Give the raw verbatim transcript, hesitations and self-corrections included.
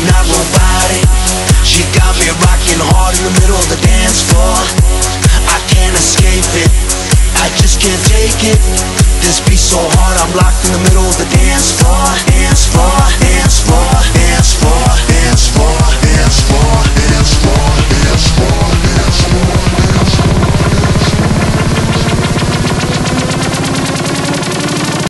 not robotic. She got me rocking hard in the middle of the dance floor. I can't escape it, I just can't take it. This beat so hard, I'm locked in the middle of the dance floor. Dance floor, dance floor.